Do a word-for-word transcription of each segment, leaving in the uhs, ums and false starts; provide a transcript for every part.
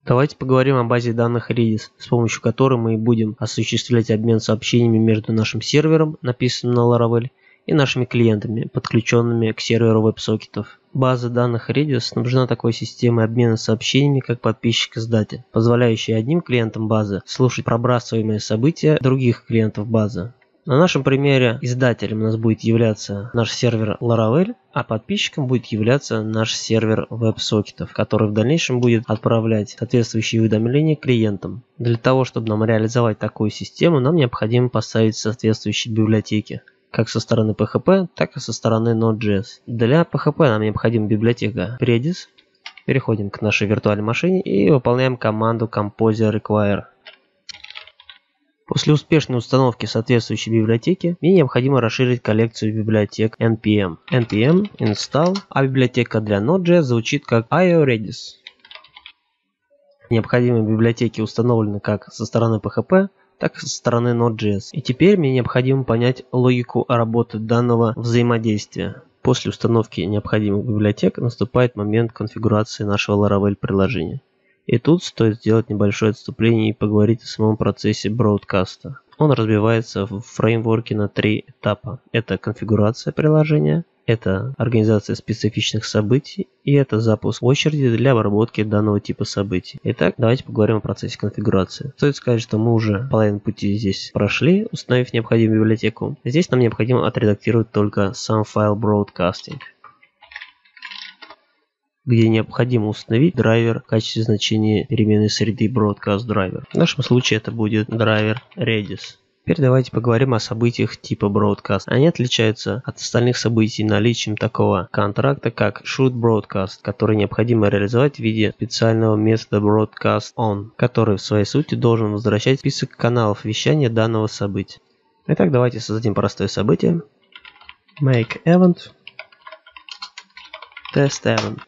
Давайте поговорим о базе данных Redis, с помощью которой мы будем осуществлять обмен сообщениями между нашим сервером, написанным на Laravel, и нашими клиентами, подключенными к серверу веб-сокетов. База данных Redis снабжена такой системой обмена сообщениями, как подписчик-издатель, позволяющей одним клиентам базы слушать пробрасываемые события других клиентов базы. На нашем примере издателем у нас будет являться наш сервер Laravel, а подписчиком будет являться наш сервер веб-сокетов, который в дальнейшем будет отправлять соответствующие уведомления клиентам. Для того, чтобы нам реализовать такую систему, нам необходимо поставить соответствующие библиотеки, как со стороны пи эйч пи, так и со стороны Node.js. Для пи эйч пи нам необходима библиотека Redis. Переходим к нашей виртуальной машине и выполняем команду composer require. После успешной установки соответствующей библиотеки мне необходимо расширить коллекцию библиотек эн пи эм. эн пи эм install, а библиотека для Node.js звучит как io-redis. Необходимые библиотеки установлены как со стороны пи эйч пи, так и со стороны Node.js. И теперь мне необходимо понять логику работы данного взаимодействия. После установки необходимых библиотек наступает момент конфигурации нашего Laravel приложения. И тут стоит сделать небольшое отступление и поговорить о самом процессе бродкаста. Он разбивается в фреймворке на три этапа. Это конфигурация приложения, это организация специфичных событий и это запуск очереди для обработки данного типа событий. Итак, давайте поговорим о процессе конфигурации. Стоит сказать, что мы уже половину пути здесь прошли, установив необходимую библиотеку. Здесь нам необходимо отредактировать только сам файл broadcasting, где необходимо установить драйвер в качестве значения переменной среды broadcast-driver. В нашем случае это будет драйвер Redis. Теперь давайте поговорим о событиях типа broadcast. Они отличаются от остальных событий наличием такого контракта, как should-broadcast, который необходимо реализовать в виде специального метода broadcast-on, который в своей сути должен возвращать список каналов вещания данного события. Итак, давайте создадим простое событие. Make event test event.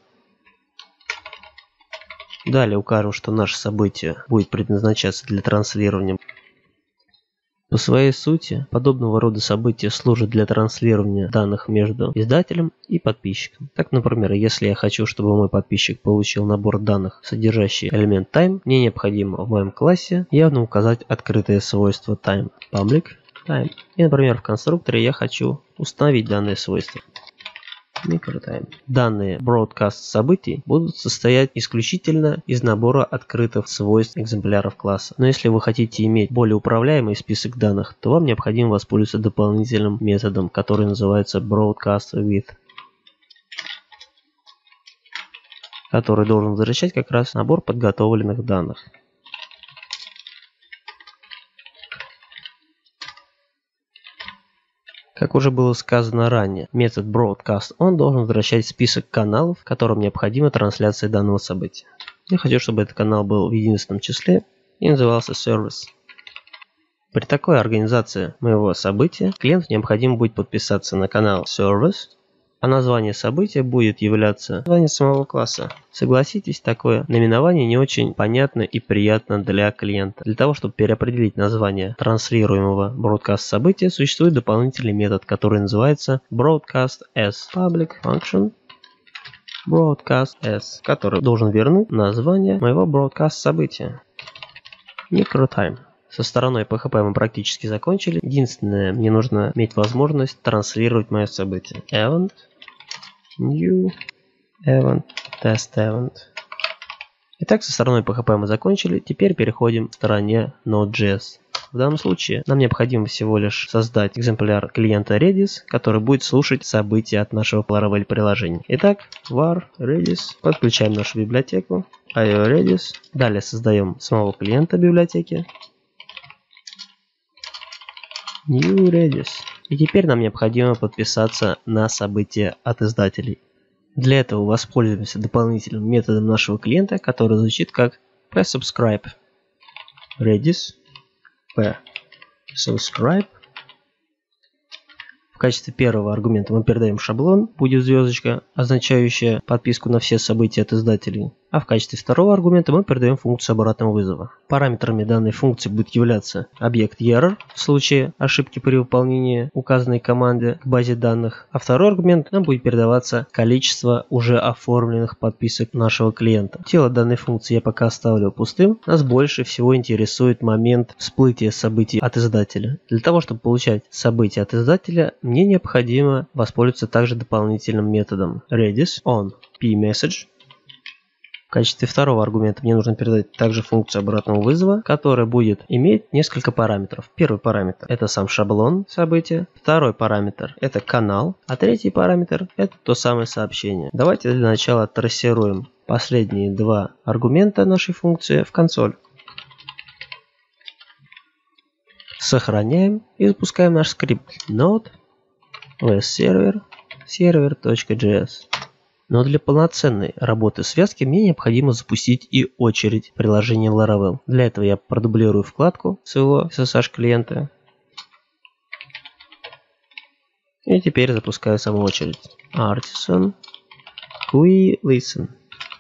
Далее укажем, что наше событие будет предназначаться для транслирования. По своей сути, подобного рода события служат для транслирования данных между издателем и подписчиком. Так, например, если я хочу, чтобы мой подписчик получил набор данных, содержащий элемент time, мне необходимо в моем классе явно указать открытое свойство time, public time. И, например, в конструкторе я хочу установить данное свойство. Microtime. Данные broadcast событий будут состоять исключительно из набора открытых свойств экземпляров класса. Но если вы хотите иметь более управляемый список данных, то вам необходимо воспользоваться дополнительным методом, который называется broadcast with, который должен возвращать как раз набор подготовленных данных. Как уже было сказано ранее, метод broadcast он должен возвращать список каналов, которым необходима трансляция данного события. Я хочу, чтобы этот канал был в единственном числе и назывался service. При такой организации моего события клиенту необходимо будет подписаться на канал service, а название события будет являться названием самого класса. Согласитесь, такое наименование не очень понятно и приятно для клиента. Для того, чтобы переопределить название транслируемого broadcast события, существует дополнительный метод, который называется broadcast as public function broadcast as, который должен вернуть название моего broadcast события. Microtime. Со стороной пи эйч пи мы практически закончили. Единственное, мне нужно иметь возможность транслировать мое событие. Event, new, event, test event. Итак, со стороной пи эйч пи мы закончили. Теперь переходим к стороне Node.js. В данном случае нам необходимо всего лишь создать экземпляр клиента Redis, который будет слушать события от нашего Laravel приложения. Итак, var Redis, подключаем нашу библиотеку io-redis. Далее создаем самого клиента библиотеки. New Redis. И теперь нам необходимо подписаться на события от издателей. Для этого воспользуемся дополнительным методом нашего клиента, который звучит как psubscribe. Redis psubscribe. В качестве первого аргумента мы передаем шаблон, будет звездочка, означающая подписку на все события от издателей. А в качестве второго аргумента мы передаем функцию обратного вызова. Параметрами данной функции будет являться объект error в случае ошибки при выполнении указанной команды к базе данных. А второй аргумент нам будет передаваться количество уже оформленных подписок нашего клиента. Тело данной функции я пока оставлю пустым. Нас больше всего интересует момент всплытия событий от издателя. Для того, чтобы получать события от издателя, мне необходимо воспользоваться также дополнительным методом redis on pMessage. В качестве второго аргумента мне нужно передать также функцию обратного вызова, которая будет иметь несколько параметров. Первый параметр – это сам шаблон события. Второй параметр – это канал. А третий параметр – это то самое сообщение. Давайте для начала трассируем последние два аргумента нашей функции в консоль. Сохраняем и запускаем наш скрипт node vsserver server.js. Но для полноценной работы связки мне необходимо запустить и очередь приложения Laravel. Для этого я продублирую вкладку своего эс эс эйч клиента. И теперь запускаю саму очередь. Artisan Q Listen.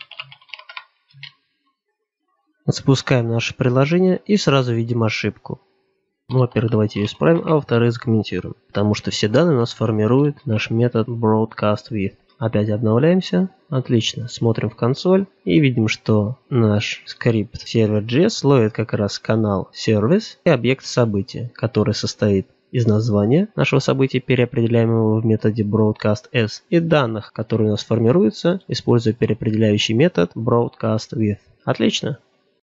Запускаем наше приложение и сразу видим ошибку. Ну, во-первых, давайте ее исправим, а во-вторых, закомментируем. Потому что все данные у нас формирует наш метод broadcastWith. Опять обновляемся. Отлично. Смотрим в консоль и видим, что наш скрипт server.js ловит как раз канал service и объект события, который состоит из названия нашего события, переопределяемого в методе broadcastS, и данных, которые у нас формируются, используя переопределяющий метод broadcastWith. Отлично.